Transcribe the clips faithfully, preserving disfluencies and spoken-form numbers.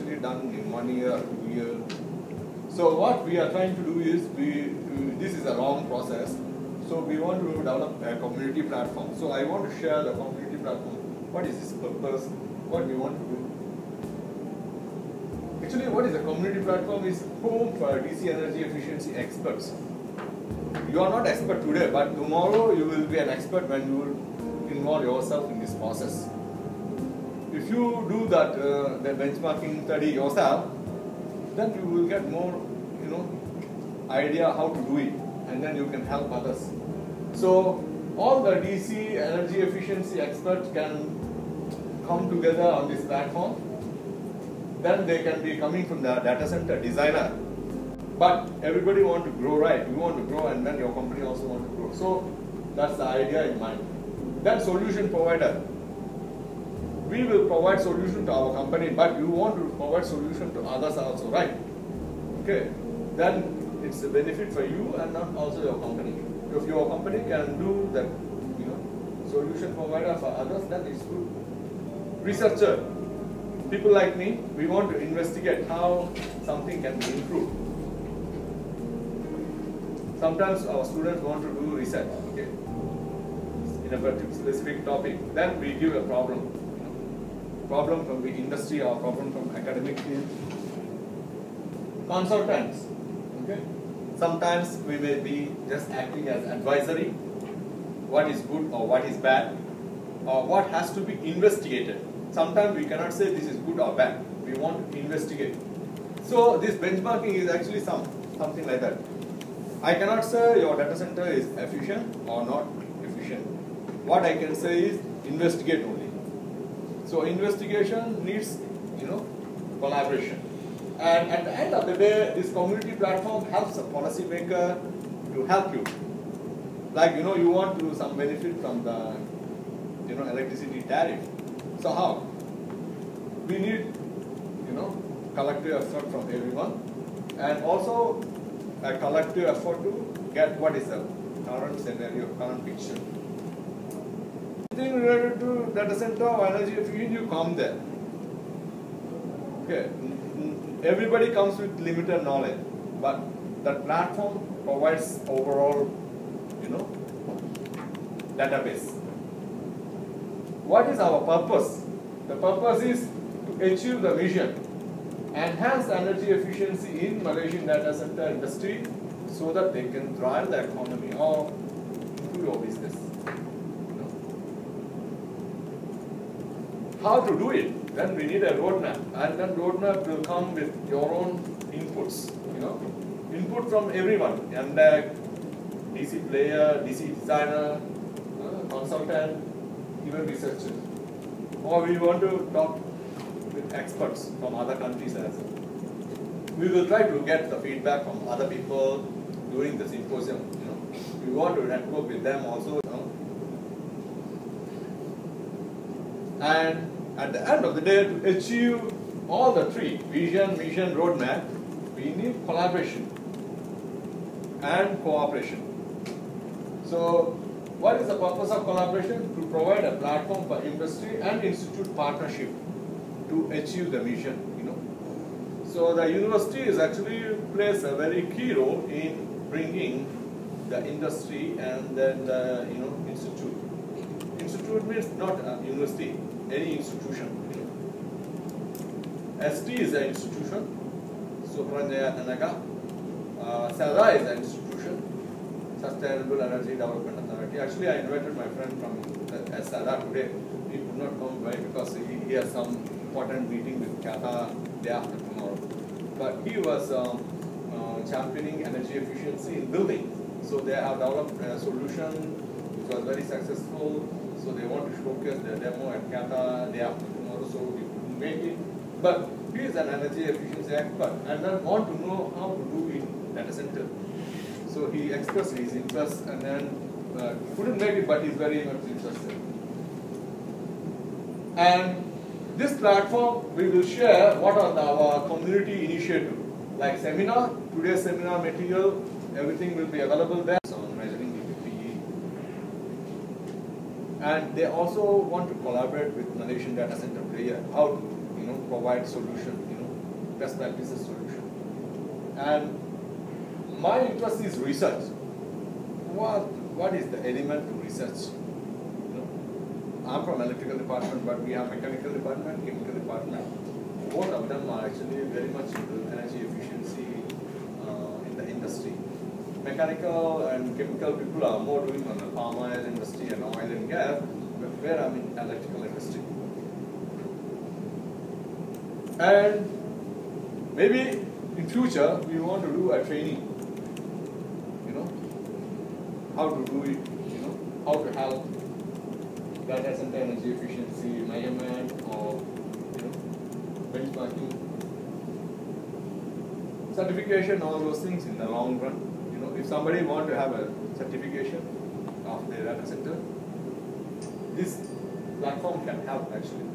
actually done in one year, two years. So what we are trying to do is, we, we this is a long process. So we want to develop a community platform. So I want to share the community platform. What is its purpose? What we want to do? Actually, what is a community platform is home for D C energy efficiency experts. You are not expert today, but tomorrow you will be an expert when you will involve yourself in this process. If you do that, uh, the benchmarking study yourself, then you will get more, you know, idea how to do it, and then you can help others. So all the D C energy efficiency experts can come together on this platform. Then they can be coming from the data center designer. But everybody want to grow, right? You want to grow, and then your company also want to grow. So that's the idea in mind. Then solution provider. We will provide solution to our company, but you want to provide solution to others also, right? Okay. Then it's a benefit for you and not also your company. If your company can do that, you know, solution provider for others, then it's good. Researcher. People like me, we want to investigate how something can be improved. Sometimes our students want to do research, okay, in a specific topic. Then we give a problem, you know, problem from the industry or problem from academic field. Consultants, okay. Sometimes we may be just acting as advisory. What is good or what is bad, or what has to be investigated. Sometimes we cannot say this is good or bad. We want to investigate. So this benchmarking is actually some something like that. I cannot say your data center is efficient or not efficient. What I can say is investigate only. So investigation needs, you know, collaboration. And at the end of the day, this community platform helps a policymaker to help you. Like, you know, you want to some benefit from the, you know, electricity tariff. So how? We need, you know, collective effort from everyone, and also a collective effort to get what is the current scenario, current picture. Anything related to data center or energy efficiency, you come there. Okay. Everybody comes with limited knowledge, but that platform provides overall, you know, database. What is our purpose? The purpose is to achieve the vision, enhance energy efficiency in Malaysian data center industry so that they can drive the economy or improve your business. You know. How to do it? Then we need a roadmap, and then roadmap will come with your own inputs. You know, input from everyone, and uh, D C player, D C designer, uh, consultant, even researchers. Or we want to talk with experts from other countries as well. We will try to get the feedback from other people during the symposium. You know, we want to network with them also. You know. And at the end of the day, to achieve all the three, vision, mission, roadmap, we need collaboration and cooperation. So, what is the purpose of collaboration? To provide a platform for industry and institute partnership to achieve the mission. You know, so the university is actually plays a very key role in bringing the industry and then the, you know, institute. Institute means not a university, any institution. You know. S T is an institution. Subrahmanya Tanaga. Uh, SEDA is an institution. Sustainable Energy Development Authority. Actually, I invited my friend from SEDA today. He could not come by because he, he has some important meeting with Kata day after tomorrow. But he was um, uh, championing energy efficiency in buildings. So they have developed a solution which was very successful. So they want to showcase their demo at Kata day after tomorrow. So we couldn't make it. But he is an energy efficiency expert and then want to know how to do in data center. So he expressed his interest and then uh, couldn't make it, but he's very much interested. And this platform, we will share what are the, our community initiative. Like seminar, today's seminar material, everything will be available there on measuring the P P E. And they also want to collaborate with Malaysian data center player, how to, you know, provide solution, you know, best practices solution. And my interest is research. What, what is the element to research? You know, I'm from electrical department, but we have mechanical department, chemical department. Both of them are actually very much into energy efficiency uh, in the industry. Mechanical and chemical people are more doing on the palm oil industry and oil and gas, but where I'm in electrical industry. And maybe in future we want to do a training, you know, how to do it, you know, how to help data center energy efficiency measurement or, you know, benchmarking, certification, all those things in the long run. You know, if somebody want to have a certification of their data center, this platform can help actually.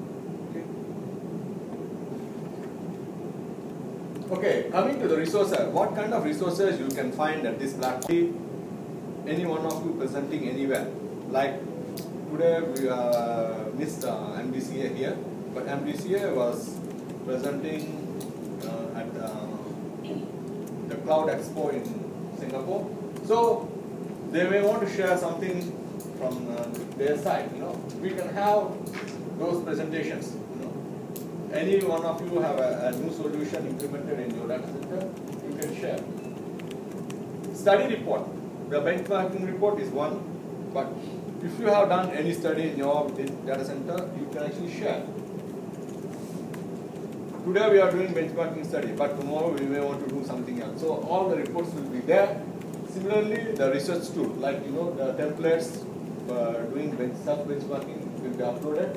Okay, coming to the resources, what kind of resources you can find at this platform? Any one of you presenting anywhere. Like today we uh, missed uh, M D C A here, but M D C A was presenting uh, at uh, the Cloud Expo in Singapore. So they may want to share something from uh, their side. You know, we can have those presentations. Any one of you have a, a new solution implemented in your data center, you can share. Study report. The benchmarking report is one, but if you have done any study in your data center, you can actually share. Today we are doing benchmarking study, but tomorrow we may want to do something else. So all the reports will be there. Similarly, the research tool, like you know, the templates uh, doing self-benchmarking will be uploaded.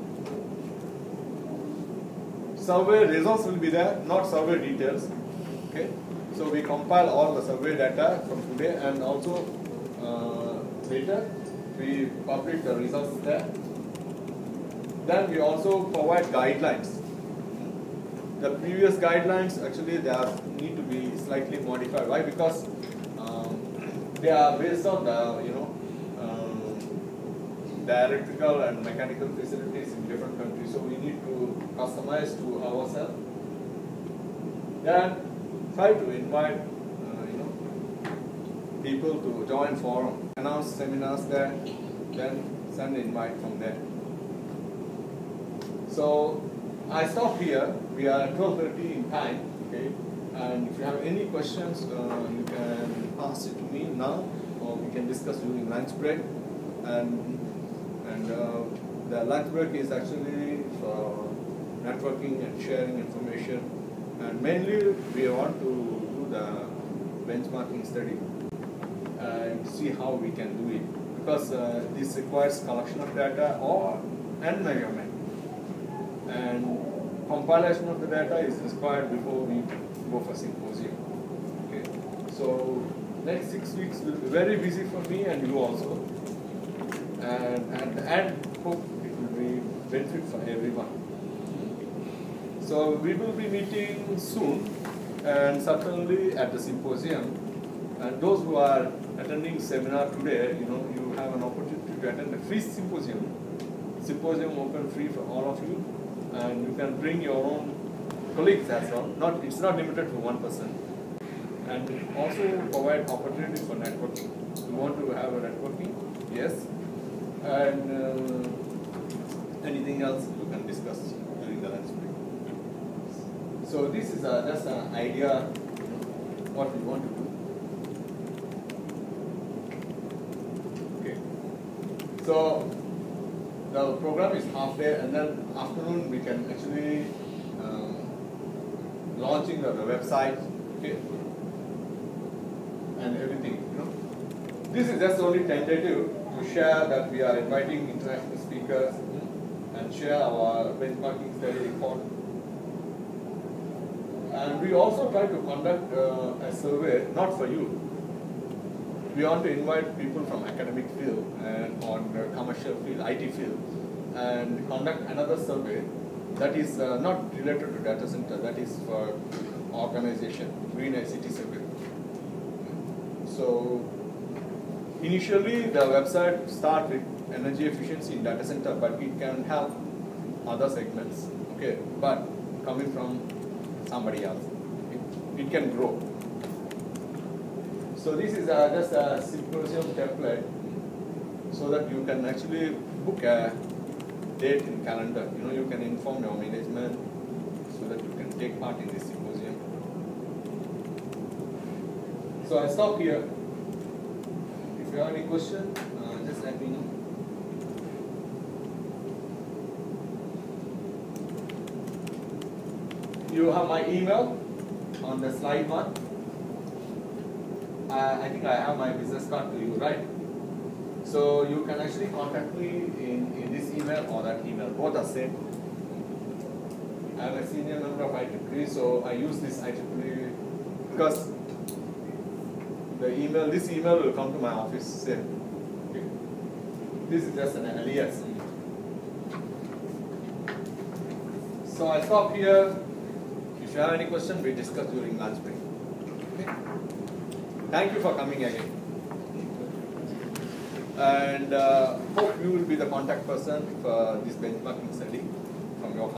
Survey results will be there, not survey details. Okay, so we compile all the survey data from today, and also uh, later we publish the results there. Then we also provide guidelines. The previous guidelines actually they are, need to be slightly modified. Why? Because um, they are based on the you know um, the electrical and mechanical facilities in different countries. So we need to customize to ourselves. Then try to invite uh, you know people to join forum, announce seminars there, then send invite from there. So I stop here. We are at twelve thirty in time. Okay, and if you have any questions, uh, you can pass it to me now, or we can discuss during lunch break. And and uh, the lunch break is actually for networking and sharing information, and mainly we want to do the benchmarking study and see how we can do it, because uh, this requires collection of data or and measurement, and compilation of the data is required before we go for symposium. Okay, so next six weeks will be very busy for me and you also, and at the end hope it will be benefit for everyone. So we will be meeting soon, and certainly at the symposium. And those who are attending seminar today, you know, you have an opportunity to attend a free symposium. Symposium open free for all of you, and you can bring your own colleagues as well. Not it's not limited to one person, and also provide opportunity for networking. You want to have a networking, yes, and uh, anything else you can discuss during the lunch break. So this is a, just an idea, you know, what we want to do. Okay. So the program is half day, and then afternoon we can actually um, launching of the website, okay, and everything. You know, this is just only tentative to share that we are inviting international speakers and share our benchmarking study report. And we also try to conduct uh, a survey, not for you. We want to invite people from academic field and on the commercial field, I T field, and conduct another survey that is uh, not related to data center, that is for organization, Green I C T survey. So initially the website start with energy efficiency in data center, but it can help other segments. Okay, but coming from somebody else. It, it can grow. So this is uh, just a symposium template so that you can actually book a date in calendar. You know, you can inform your management so that you can take part in this symposium. So I stop here. If you have any question, uh, just let me know. You have my email on the slide one. Uh, I think I have my business card to you, right? So you can actually contact me in, in this email or that email. Both are same. I'm a senior member of I triple E, so I use this I triple E because the email, this email will come to my office same. Okay. This is just an alias. So I stop here. If you have any question, we discuss during lunch break. Okay. Thank you for coming again. And uh, hope you will be the contact person for this benchmarking study from your